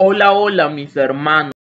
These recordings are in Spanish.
Hola, hola mis hermanos.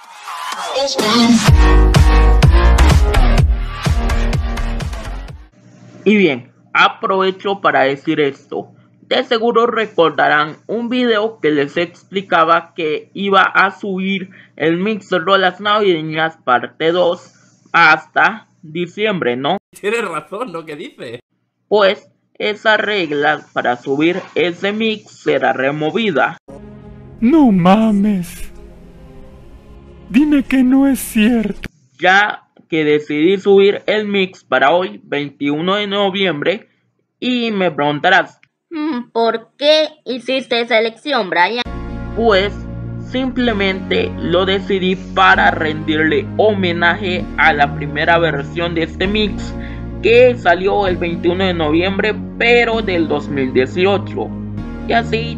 Y bien, aprovecho para decir esto. De seguro recordarán un video que les explicaba que iba a subir el mix de rolas navideñas parte 2 hasta diciembre, ¿no? Tienes razón, ¿no? ¿Qué dice? Pues esa regla para subir ese mix será removida. No mames. Dime que no es cierto. Ya que decidí subir el mix para hoy, 21 de noviembre, y me preguntarás, ¿por qué hiciste esa elección, Brian? pues simplemente lo decidí para rendirle homenaje a la primera versión de este mix que salió el 21 de noviembre pero del 2018, y así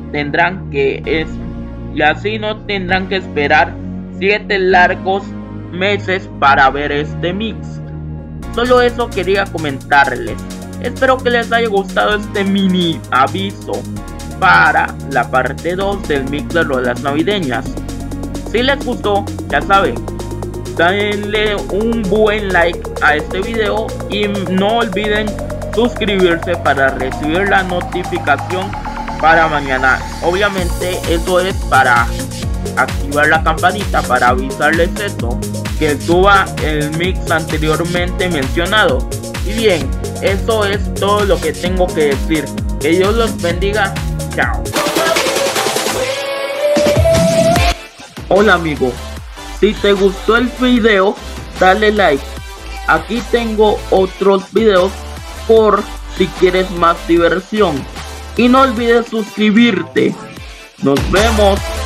no tendrán que esperar 7 largos meses para ver este mix. Solo eso quería comentarles. Espero que les haya gustado este mini aviso para la parte 2 del mix de rolas navideñas. Si les gustó, ya saben, denle un buen like a este video y no olviden suscribirse para recibir la notificación para mañana. Obviamente eso es para activar la campanita para avisarles esto, que suba el mix anteriormente mencionado. Y bien, eso es todo lo que tengo que decir. Que Dios los bendiga. Chao. Hola amigo, si te gustó el video, dale like. Aquí tengo otros videos por si quieres más diversión. Y no olvides suscribirte. Nos vemos.